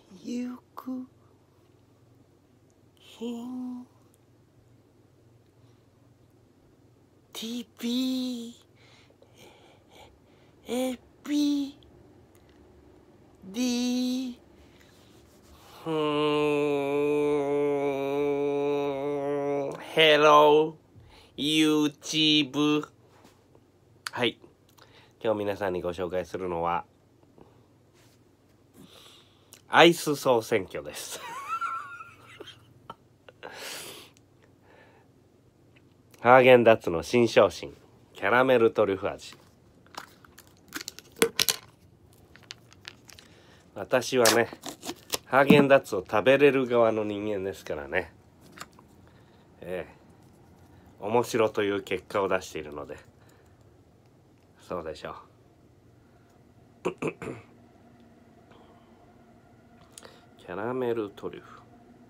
ゆくひん TP エピ D Hello YouTube。 はい、今日皆さんにご紹介するのはアイス総選挙ですハーゲンダッツの新商品キャラメルトリュフ味。私はね、ハーゲンダッツを食べれる側の人間ですからね、面白という結果を出しているので、そうでしょうキャラメルトリュフ、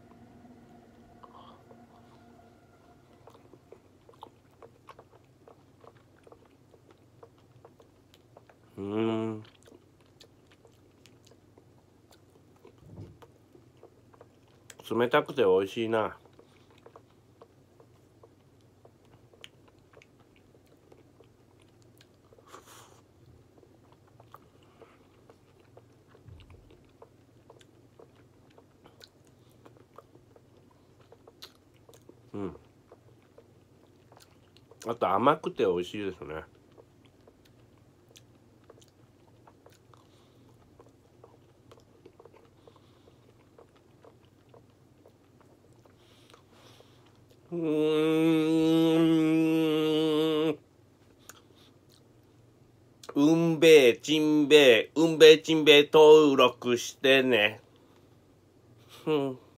冷たくて美味しいな。あと甘くて美味しいですね。うんべえちんべえ、うんべえちんべえ登録してね。